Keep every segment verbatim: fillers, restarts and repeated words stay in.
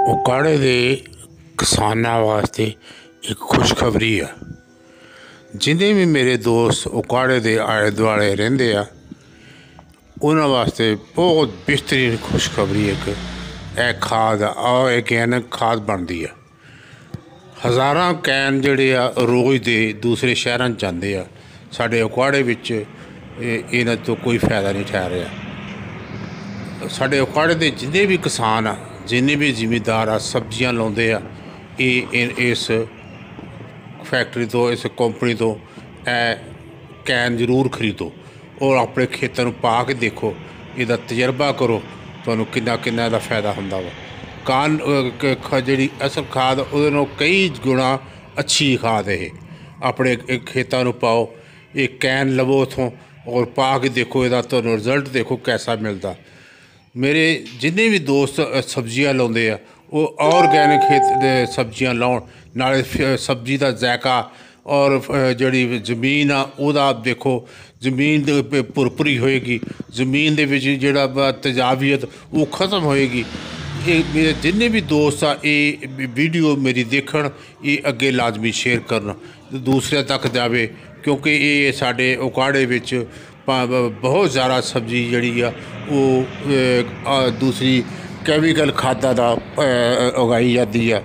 ਉਕਾੜੇ ਦੇ ਕਿਸਾਨਾਂ ਵਾਸਤੇ ਇੱਕ ਖੁਸ਼ਖਬਰੀ ਆ। ਜਿੰਨੇ ਵੀ ਮੇਰੇ ਦੋਸਤ ਉਕਾੜੇ ਦੇ ਆਲੇ ਦੁਆਲੇ ਰਹਿੰਦੇ ਆ ਉਹਨਾਂ ਵਾਸਤੇ ਬਹੁਤ ਬਿਹਤਰੀਨ ਖੁਸ਼ਖਬਰੀ ਇੱਕ ਇਹ ਖਾਦ ਆਰਗੈਨਿਕ ਖਾਦ ਬਣਦੀ ਆ। ਹਜ਼ਾਰਾਂ ਕੈਨ ਜਿਹੜੇ ਆ ਰੋਜ਼ ਦੇ ਦੂਸਰੇ ਸ਼ਹਿਰਾਂ 'ਚ ਜਾਂਦੇ ਆ। ਸਾਡੇ ਉਕਾੜੇ ਵਿੱਚ ਇਹਨਾਂ ਤੋਂ ਕੋਈ ਫਾਇਦਾ ਨਹੀਂ ਠਹਿਰ ਰਿਹਾ। ਸਾਡੇ ਉਕਾੜੇ ਦੇ ਜਿੰਨੇ ਵੀ ਕਿਸਾਨ ਆ, जिन्ने भी जिमीदार आ सब्जियां लाते आ, ये इस फैक्ट्री तो इस कंपनी तो ए कैन जरूर खरीदो और अपने खेतों में पा के देखो, इसका तजर्बा करो, तो किन्ना किन्ना दा फायदा होंदा वा। कान जी असल खाद वो कई गुणा अच्छी खाद है। अपने खेतों में पाओ, ये कैन लवो उतों और पा के देखो, इसका तो रिजल्ट देखो कैसा मिलता। मेरे जिन्ने भी दोस्त सब्जियां लाते हैं वो ऑर्गैनिक खेत सब्जियां लाउन, नाले सब्जी का जायका और जी जमीन आ उहदा देखो, जमीन भुरभुरी होएगी, जमीन दे विच जिहड़ा तेजाबियत वो खत्म होएगी। ये मेरे जिन्ने भी दोस्त आ ये वीडियो मेरी देखण, ये अगे लाजमी शेयर करन, दूसरे तक जावे, क्योंकि ये साडे उकाड़े विच बहुत ज़्यादा सब्जी जी वो दूसरी कैमिकल खादा दा उगाई जाती है।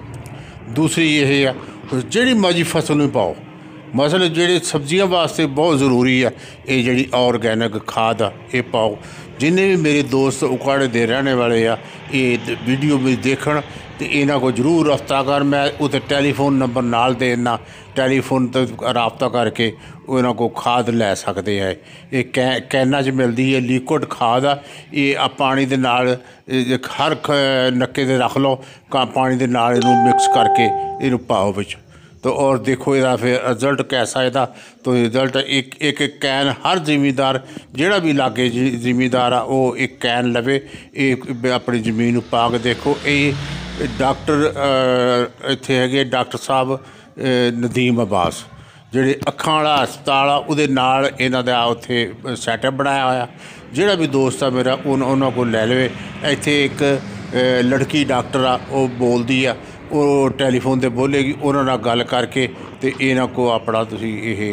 दूसरी ये है जी मर्जी फसल में पाओ, मसल जी सब्जियां वास्ते बहुत ज़रूरी है ये जी ऑर्गैनिक खाद आ ये पाओ। जिन्हें भी मेरे दोस्त उकाड़े दे रहने वाले आ ये वीडियो में देखण तो इन्हों को जरूर रब्ता कर। मैं उत्ते टैलीफोन नंबर नाल देना, टैलीफोन तो रब्ता करके उन्हों को खाद लै सकते हैं। ये कै कैना च मिलती है लिक्विड खाद आ। ये आ पानी दे नाल हर नक्के दे रख लो, पानी दे नाल इनू मिक्स करके इनू पाओ विच, तो और देखो इसका फिर रिजल्ट कैसा है। तो रिजल्ट एक एक कैन हर जिमीदार जोड़ा भी लागे जिमीदार आ वो एक कैन लवे, एक अपनी जमीन पा के देखो। ये डॉक्टर इत्थे है डॉक्टर साहब नदीम अब्बास ਜਿਹੜੇ ਅੱਖਾਂ वाला हस्पताल आ उहदे नाल इन्हां दा उत्थे सैटअप बनाया होया। जिहड़ा भी दोस्त आ मेरा उन्होंने को लै लवे। इत्थे एक लड़की डॉक्टर आ वो बोलदी आ, वो टैलीफोन ते बोलेगी, उन्हां नाल गल करके ते इन्हां को अपना तुसीं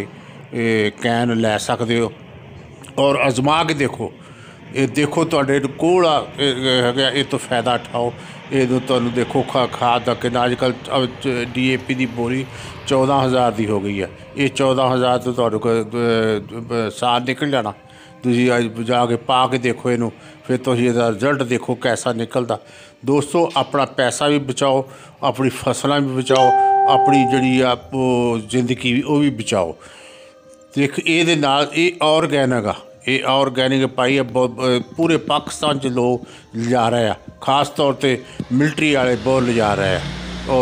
ये कैन लै सकदे हो और आजमा के देखो। ये देखो तुहाडे कोल है ये तो फायदा उठाओ। ये तुहानूं देखो खा खाद का कितना अजकल डी ए पी की बोरी चौदह हज़ार की हो गई है। ये चौदह हज़ार तो तुहाडे कोल साल निकल जाना। तुसीं जाके पा के देखो इनू, फिर तुसीं इहदा रिजल्ट देखो कैसा निकलदा। दोस्तों अपना पैसा भी बचाओ, अपनी फसलां भी बचाओ, अपनी जिहड़ी आ जिंदगी वो भी बचाओ। देख ये नाल ये ऑर्गैनिक आ, ये ऑर्गैनिक पाई है पूरे पाकिस्तान च लोग लिजा रहे हैं, खास तौर पर मिलटरी वाले बहुत लिजा रहे हैं।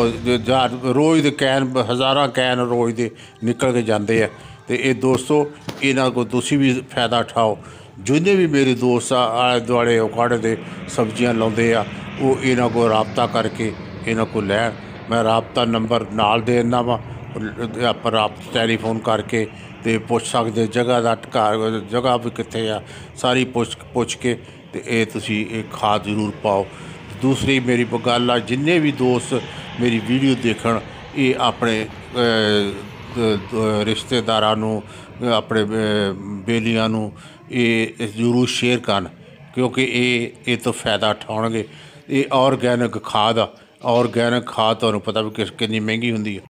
और रोज़ दे कैन हज़ारा कैन रोज़ दे निकल के जाते हैं। तो ये दोस्तों इन्हों को तुसी भी फायदा उठाओ। जिन्हें भी मेरे दोस्त आले दुआले उकाड़े दे सब्जियां लाते आ वो इन्हों को रब्ता करके इन्हों को लैन। मैं रब्ता नंबर नाल देना वा, आप रब्ता टैलीफोन करके तो पुछ सकते जगह का घर जगह भी कित्थे आ सारी पुछ पुछ के तो ये तुसी ये खाद जरूर पाओ। दूसरी मेरी गल आ, जिन्ने भी दोस्त मेरी वीडियो देखण ये अपने रिश्तेदारां नूं अपने बेलियां नूं ये जरूर शेयर करन, क्योंकि ये ये तो फायदा उठाउणगे। ये ऑर्गैनिक खाद आ। ऑर्गैनिक खाद तुहानूं पता भी किस कितनी महंगी हुंदी है।